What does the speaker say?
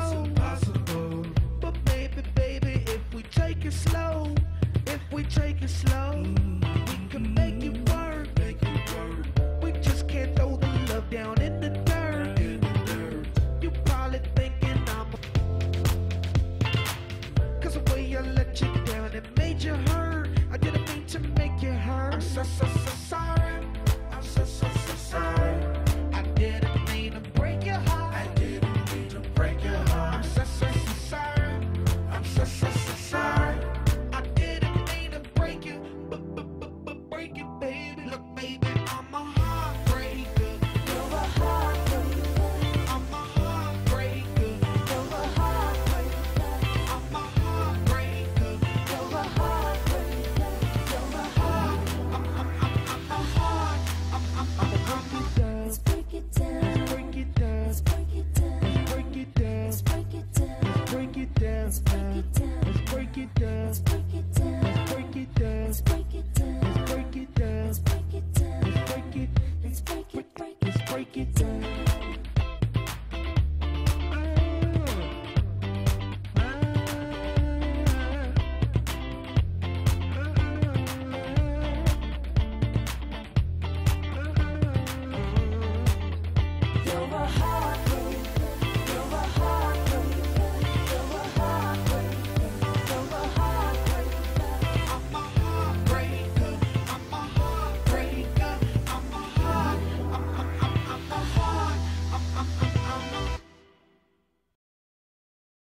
impossible. But maybe, baby, if we take it slow, we can make it work. We just can't throw the love down in the dirt. You probably thinking I'm cause the way I let you down, it made you hurt. I didn't mean to make you hurt. I'm so sorry. I'm so sorry. I didn't mean to break your heart. I didn't mean to break your heart. I'm so sorry. I'm so sorry. I didn't mean to break you, but break it, baby. Look, baby, I'm a heartbreaker. You're a heartbreaker. I'm a heartbreaker. You're a heartbreaker. I'm a heartbreaker. You're a heartbreaker. You're a heart. I'm a heart. Let's break it down. Let's break it down. Let's break it down. Let's break it down. Let's break it down. Let's break it down. Let's break it down. Let's break it down. Let's break it down. Let's break it down. Let's break it down. Let's break it down. Let's break it down. Let's break it. Let's break it. Let's break it down.